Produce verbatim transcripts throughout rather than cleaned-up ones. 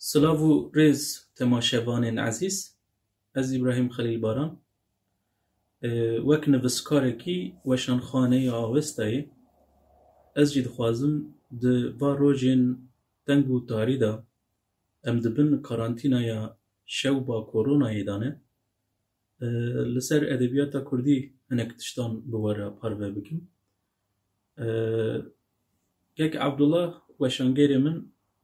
سلاو رز تماشاوان عزیز از ابراهیم خلیل باران وک نوسکارکی وشان خانه آوستای از جد خوازم د واروجین تنگو تاریدا ام دبن کارانتینا یا شو با کرونا یدانه لسر ادبیات کردی هنک تشتان بواره پارو بکم یک عبدالله وشانگری من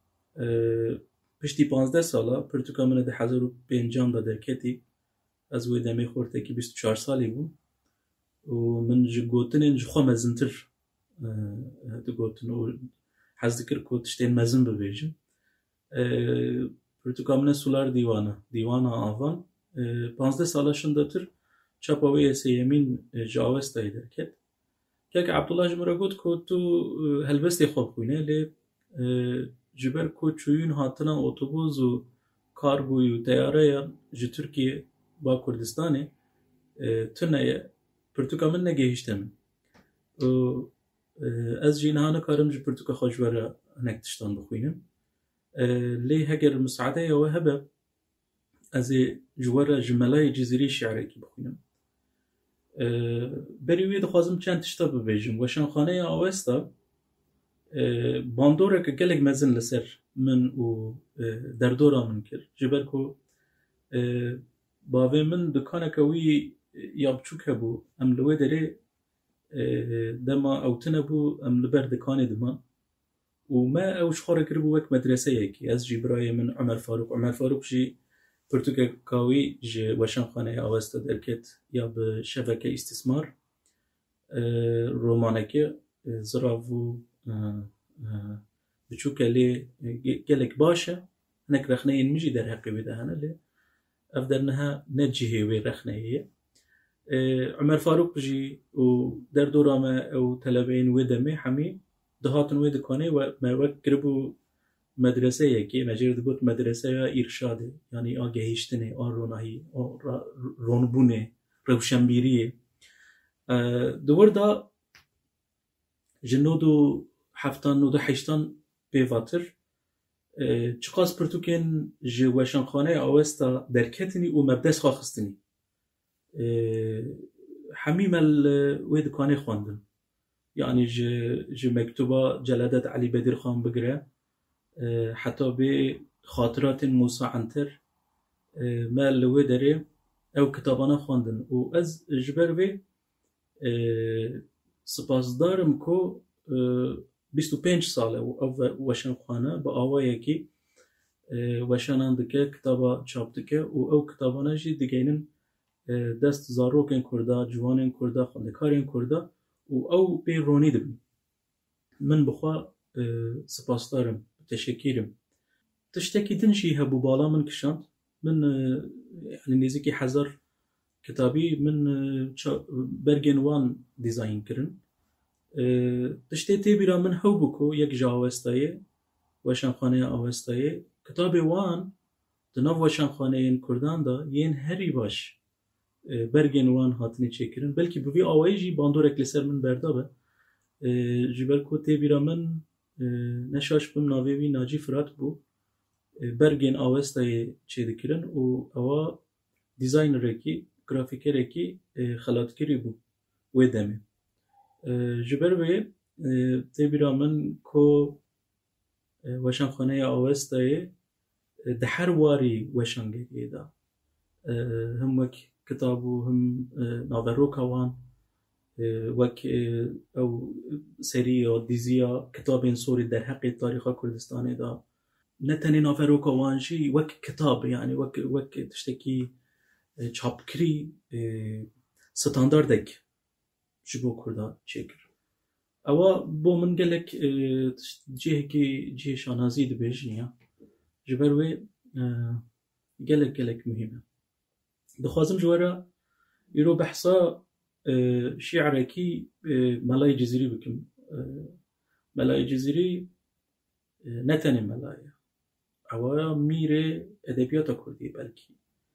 پشتی پانزده ساله پرتوکا من ده هزار و پنجام دا درکتی از وی دمی خورده که بیست و چهار سالی بود و من جه گوتنین جه خواه مزنتر ده گوتن و حز دکر که تشتین مزن ببیجم پرتوکا من سولار دیوانه دیوانه آوان پانزده ساله شنده تر چاپاوی سیمین جاوستایی درکت که عبدالله جمعه گوت که تو هلبستی خواب خوینه لی جبر کو چوین هاتنا اتوبوس و کارگوی و تیاره جه ترکیه با کردستانه تنه پرتوکا من نگهشته من از جینهانه کارم جه پرتوکا خوشواره نکتشتان بخوینم لی هگر مساعده یا هبه از جواره جملای جزیری شعره کی بخوینم بریوی دخوازم چند تشتا ببیجم وشان خانه آوستا باندوره که گلگ مزن لسر من و دردورا من کر جبر کو باوی من دکانه که وی یابچوک هبو ام لوی داره دما اوتنه بو ام لبر دکانه دما و ما اوش خورا کربو وک مدرسه یکی از جبرای من عمر فاروق عمر فاروق جی پرتوکه کاوی جی وشان خانه آوستا درکت یا به شبکه استثمار رومانکه زراوو بچوك اللي قالك باشا هناك رخنين مجي در حقي بدهنا اللي أفضلنها نجيه وين رخنية عمر فاروق جي ودر دوراما أو تلابين ودمي حمي دهاتن ود كاني وما وقربو مدرسة كي مجرد قلت مدرسة إرشاد يعني آجهشتني آن روناهي رونبونه روشنبيرية دور دا جنودو هفتان و ده هشتان بیواتر چقاس پرتوکن جوشان خانه آوستا درکتنی و مبدس خواستنی همیم ال وید کانه خواندن یعنی ج ج مکتوبا جلدت علی بدر خان بگره حتی به خاطرات موسی عنتر مال ویدره او کتابانه خواندن و از جبر و سپاس دارم کو بیست و پنج ساله و وشان خانه با آوایی که وشانان دکه کتابا چاپ دکه و او کتابانه جی دیگینن دست زاروکن کرده جوانن کرده خاندکارن کرده و او بی رونی دبن من بخوا سپاس دارم تشکیرم تشتکی دنشی هبو بالا من کشاند من يعني نزیکی هزار کتابی من برگن وان دیزاین کرن تشتی تیبیرا من هو بکو یک جا آوستایه وشان خانه آوستایه کتاب وان دناو وشان خانه این کردان دا یین هری باش برگن وان هاتنی چه کرن بلکه بوی آوایی جی باندورک لسر من بردابه جبر کو تیبیرا من نشاش بم ناویوی ناجی فرات بو برگن آوستایه چه دکرن و اوا دیزاینر کی گرافیکر کی خلاتکری بو و دمه جبر وی تبیرا من کو وشان خانه آوستای ده هر واری وشانگری دا هم وک کتابو هم ناوروک وان وک او سری و دیزیا کتاب سوری در حق تاریخ کردستان دا نتنی ناوروک وان شی وک کتاب یعنی وک وک تشتکی چاپکری ستانداردک جبو کرده چیکر. اوا با من گلک جه کی جه شانازی دبیجنیا. جبروی گلک گلک مهمه. دخوازم جوارا یرو بحثا شعره کی ملای جزیری بکم. ملای جزیری نتنی ملای. اوا میره ادبیات کردی بلکی.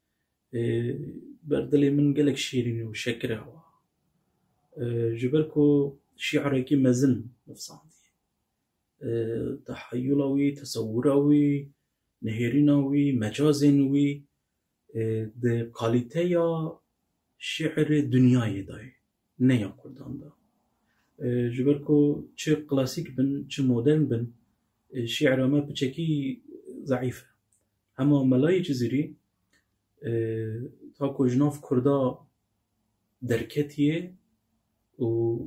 بردلی من گلک شیرینی و شکره هوا. جبركو شعركي مزن نفس عندي تحيلوي تصوروي نهێرینا وی مەجازên wî di kalîteya şîrê dunyayê de ye neya Kurdan da. Ji ber ku çi klasîk bin çi modern bin şîra me piçekî zeîf e. Hema Melayê Cizîrî ta ku ji nav Kurda derketiye û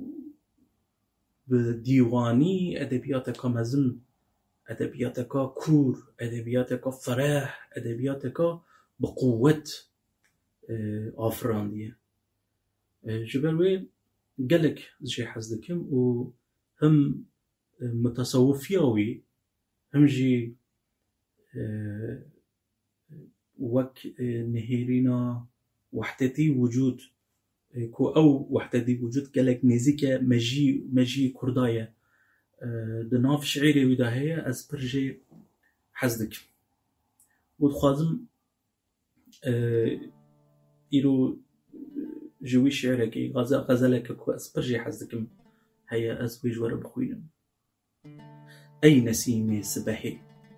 bi dîwanî edebiyateka mezin, edebiyateka kûr, edebiyateka fereh, edebiyateka bi quwwet afirandiye. Ji ber wê gelek jê hez dikim û him mutasawwifiya wî him jî wek nihêrîna wehdetî wicûd ku ew wehdetî wicûd gelek nêzik e me jî me jî Kurda ye di nav şîrê wî de heye, ez pir jê hez dikim. û dixwazim îro ji wî şîrekê xezeleke ku ez pir jê hez dikim heye, ez wê ji we re bixwînim. Ey nesîmê sibehê,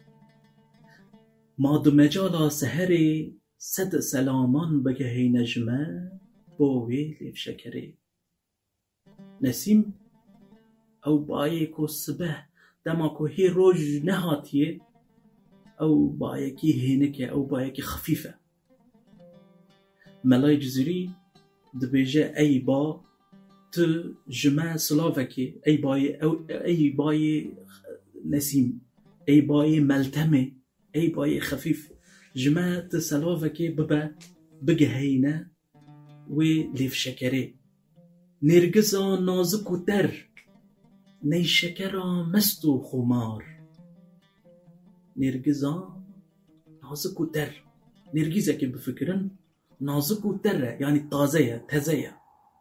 ma di mecala seherê sed selaman bigihîne ji me bo wê lêvşekerê. Nesîm ew bayê ku sibeh dema ku hê roj nehatiye, ew bayekî hênik e, ew bayekî xefîf e. Melayê Cizîrî dibêje ey ba tu ji me silavekê, ey bayê ey bayê Nesîm, ey bayê Meltemê, ey bayê xefîf, ji me tu silavekê bibe bigihîne wê lêvşekerê. Nêrgiza nazik û ter, neyşekera mest û xumar. Nêrgiza nazik û ter, nêrgîzekê bifikirin nazik û ter e, yanî taze ye, teze ye.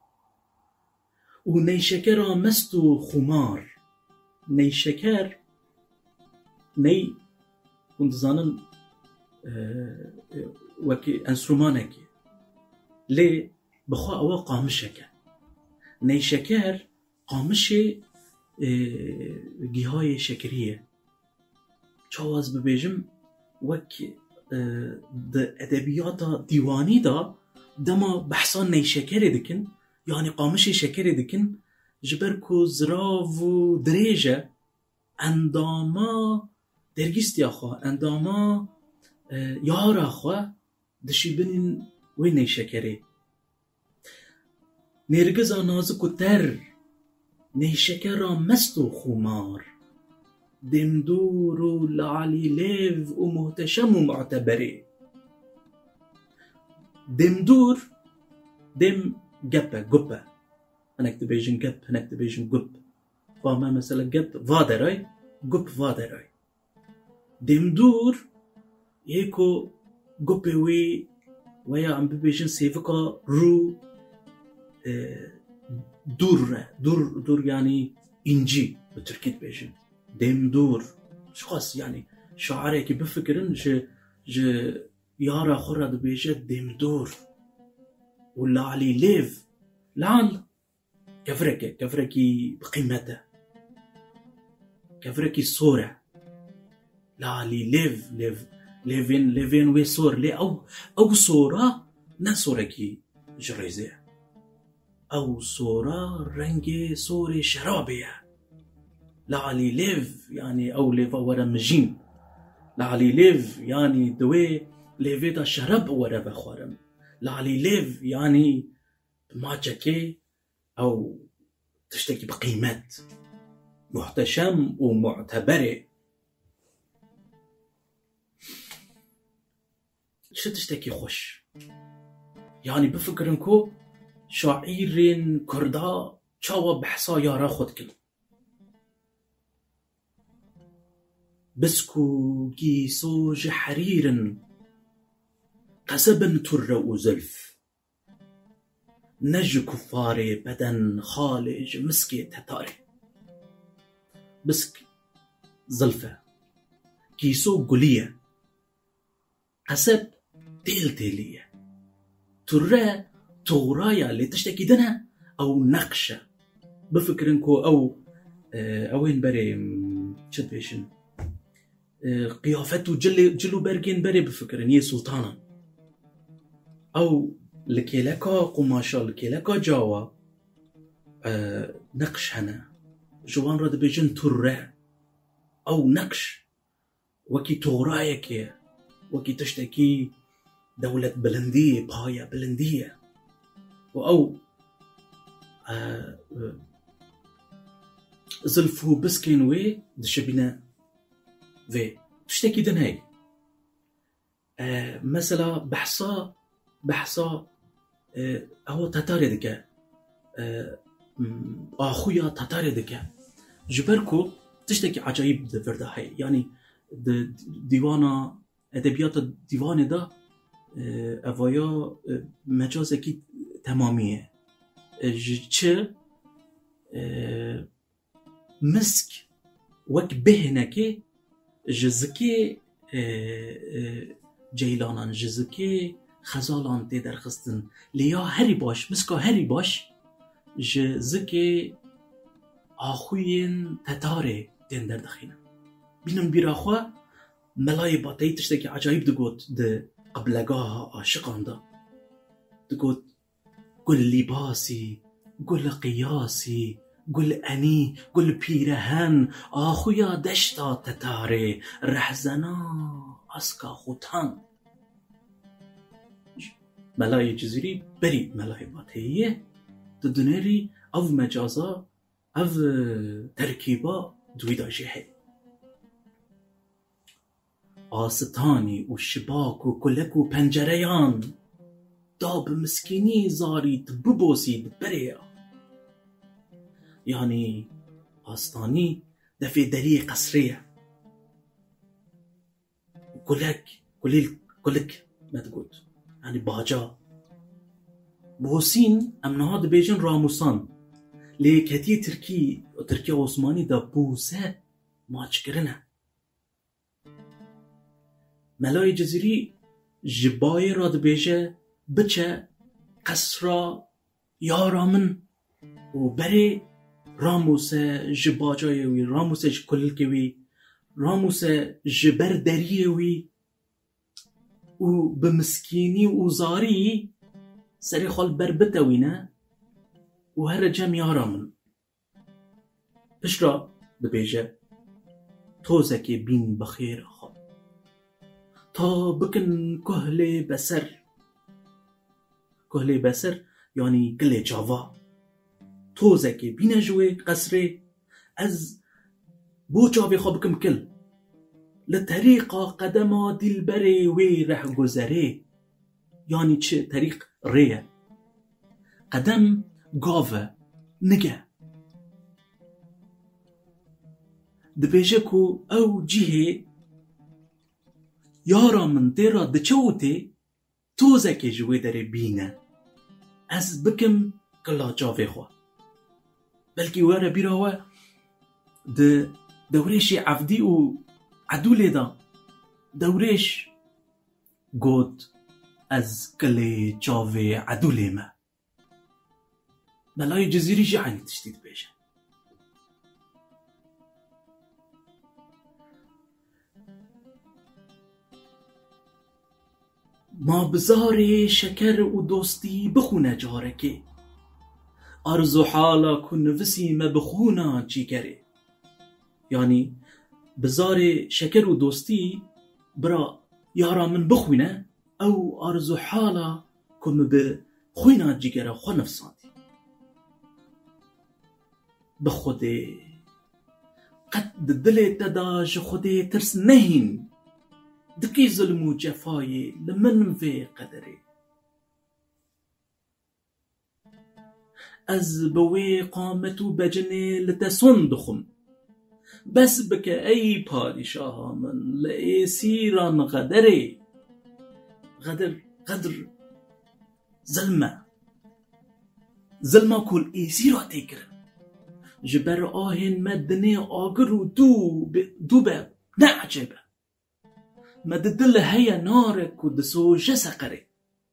û neyşekera mest û xumar. Neyşeker, ney hûn dizanin wekî enstrûmanekê lê bixwe ewa qamişek e. Neyşeker qamişê gîhayê şekerî ye. Çawa ez bibêjim wek di edebiyata dîwanî da dema behsa neyşekerê dikin, yanî qamişê şekerê dikin, ji ber ku zirav û dirêj e, endama dergîstiya xwe, endama yara xwe dişîbinin wê neyşekerê. Nêrgiza nazik û ter, neyşekera mest û xumar. Demdûr û lalîlêv û muhteşem û mu'teberê. Demdûr, dem gep e, gup e. Hinek dibêjin gep, hinek dibêjin gup. Va me mesela gep va deray, gup va deray. Demdûr yê ku gupê wê weya em bibêjin sêvika rû dûr e. Dûr, dûr yanî încî bi Tirkî dibêjin. Demdûr. Şixwas yanî şairekî bifikirin ji ji yara xwe re dibêje demdûr. û lalîlêv. Lal kevirek e, kevirekî bi qîmet e. Kevirekî sor e. Lalîlêv, lêv lêvên lêvên wê sor lê ew ew sora ne sorekî ji rêzê e. Ew sora rengê sorê şerabê ye. Lalîlêv yanî ew lêva were mijîn. Lalîlêv yanî di wê lêvê de şerab were vexwarin. Lalîlêv yanî bi maçekê ew tiştekî bi qîmet, muhteşem û mu'teberê. Çi tiştekî xweş. Yanî bifikirin ku şaîrên Kurda çawa behsa yara xwe dikin. Bisk û gîso ji herîrin, qesebin turre û zülf. Ne ji kuffarê beden xalê ji miskê tetarê. Bisk zilf e, gîso gulî ye, qeseb têl têlî ye. Turre toğraya lê tiştekî din e, ew neqş e. Bifikirin ku ew ewên berê çi dibêjin قیافت و جلو برگین بره بفکرن یه سلطانن او لکیلکا قماشا لکیلکا جاوا نقش هنه جوان را دبیجن تره او نقش وکی تورایه که وکی تشتکی دولت بلندیه پایه بلندیه و او زلفو بسكين وي دشبنا في تشتكي دن هاي آه مثلا بحصا بحصا آه هو تاتاري دكا آه اخويا تاتاري دكا جبركو تشتكي عجايب د فردا هاي يعني ديوانا ادبيات الديوان ده آه افايا آه مجازكي تماميه جتش آه مسك وك بهنكي جزكي جيلانان جزكي خزالان تي درخستن ليا هري باش مسكا هري باش جزكي آخوين تتاري تين در دخينا بينم بيراخوا ملاي باتي تشتكي عجايب دقوت ده قبلقاها عاشقان ده دقوت قل لباسي قل قياسي قل أني قل بيرهن آخويا دشتا تتاري رحزنا أسكا خوتان ملاي جزيري بري ملاي باتيه تدنيري أو مجازا أو تركيبا دويدا جيحي آستاني والشباك وكلك وبنجريان داب مسكيني زاري تببوسي دبريا يعني آستاني دفي دري قصرية كلك كلك كلك ما تقول يعني باجا بوسين ام نهاد بيجن راموسان ليك هتي تركي تركيا عثماني دا بوسه ما تشكرنا ملاي جزيري جباي راد بيجه بچه قصرا يارا من وبري راموسه جباجايوي راموسه جكلكوي راموسه جبر دريوي و بمسكيني وزاري سري خال بربتوينا وهر جم يارا من بشرا دبيجه توزكي بين بخير خال تا بكن كهلي بسر كهلي بسر يعني كل جافا توزكي بين جوي قصري از بو جافي خبكم كل لطريقة قدما دلبري وي رح گذري يعني چه طريق ريه قدم گاوه نگه دبيجكو او جهه يارا من ديرا دچوتي توزكي جوي داري بينا از بكم كلا جافي خوا بلكي وارا بيراوا د دوريشي عفدي و عدولي دا دوريش قود از كلي جافي عدولي ما ملاي جزيري جعني تشتيد بيجا ما بزاري شكر و دوستي بخونه جاركي ارزو حالا كن نفسي ما بخونه جيگري يعني بزاري شكر و دوستي برا يارا من بخونه او ارزو حالا كن بخونه جيگره خو نفساتي بخودي قد دلي تداج خودي ترس نهين دكي ظلم و جفاي لمن في قدري از بوي قامتو بجني لتسندخم بس بك اي پادشاه من لأيسيران غدري غدر غدر ظلمه ظلمه كل ايسيرا تكر جبر آهن مدني آگر و دو دو باب نعجبه مددل هيا نارك و دسو جسقري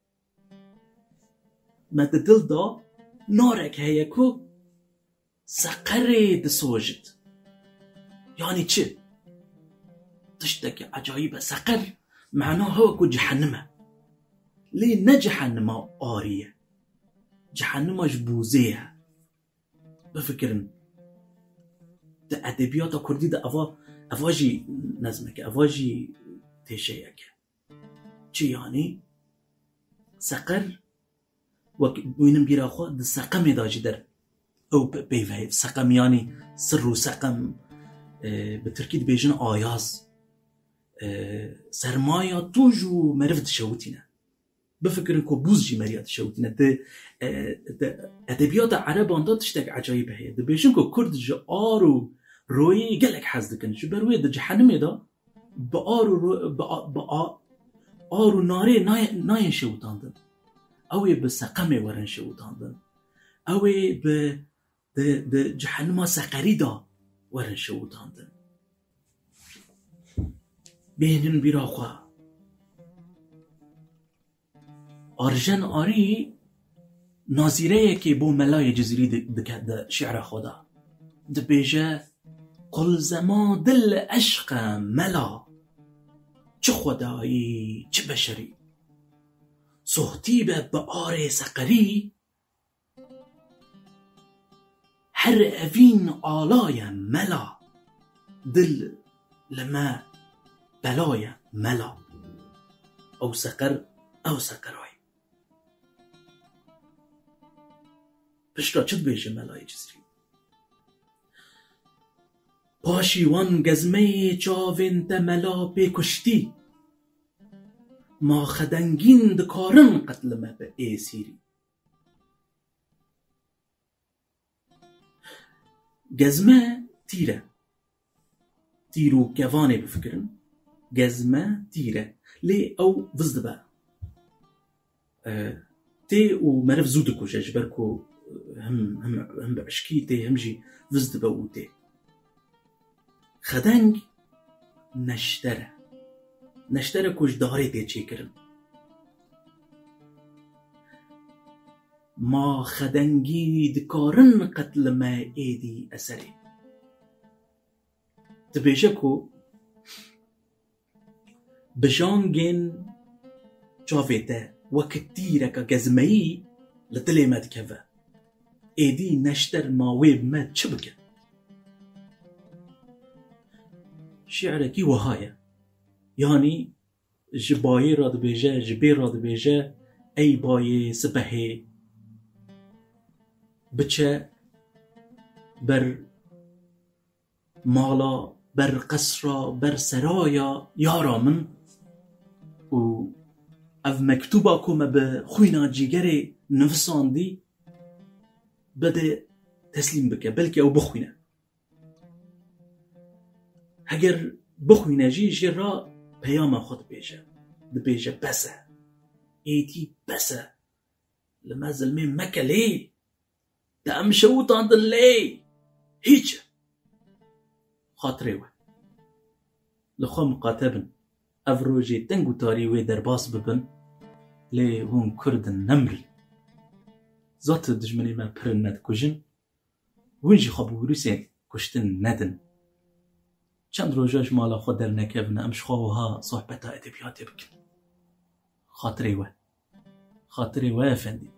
مددل دا نارك هيا كو سقري دسوجت يعني چه تشتكي عجايبة سقر معناه هو كو جهنمه ليه نجحنما آرية جهنما جبوزيها بفكرن ده أدبيات كردي ده أفا أفاجي نظمك أفاجي تشيك چی يعني سقر وين بيرا خو ده سقم داجي در او بيفه سقم يعني سر سقم بتركي بيجن آياز سرمايا توجو مرفد شوتينا بفكر انكو بوزجي مريات شوتينا ده ده ادبيات عربان دا تشتاق عجايبه هي ده بيجن كو كرد جا آرو روي قلق حزدكن جو بروي ده جحنمي دا بآرو رو بآ بآ آرو ناري ناي ناين شوتاندن اوي بسقمي ورن شوتاندن اوي ب ده ده جحنما سقري دا ورن شوتاندن بينن بيراخوا آرژن آری نازیره که بو ملای جزیری دکه ده شعر خدا ده بیجه قل زما دل عشق ملا چه خدایی چه بشری صحتی به بآر سقری هر اوین آلای ملا دل لما بلای ملا او سقر او سقرای پشتا چد بیجه ملای جزری پاشیوان گزمه چاوین تملا پی کشتی ما خدنگین دکارن قتل ما به ای سیری گزمه تیره تیرو گوانه بفکرن گزمه تیره لی او وزدبه اه تي ومرف زودكو جبركو هم هم هم بعشكي تي همجي وزد بوتي خدنج نشتره نشتره كوش داري تي چيكرن ما خدنجي دكارن قتل ما ايدي اسري تبيشكو بجانجن چاويته وكتيرك جزمي لتلي ما تكفى ايدي نشتر ما ويب ما تشبكه شعركي وهاية يعني جباي راد بيجا جبي راد بيجا اي باي سبهي بچه بر مالا بر قصرا بر سرايا يارا من و اف مكتوبه كوما بخوينا جيجري نفسان دي بده تسليم بك بلكي او بخوينا هجر بخوينا جي جرا بياما خد بيجا ده بيجا بسه ايتي بسه لما زلمي مكا ليه ده ام شوط عند اللي هيج خاطريوه لخو مقاتبن افروجي تنگو تاري وي درباس ببن لي هون كردن نمري زات دجمني ما برند كوجن وينجي خبو روسين كشتن ندن چند روجاش مالا خود در نكبن امش خواها صحبتا ادبياتي بكن خاطري و خاطري و افندي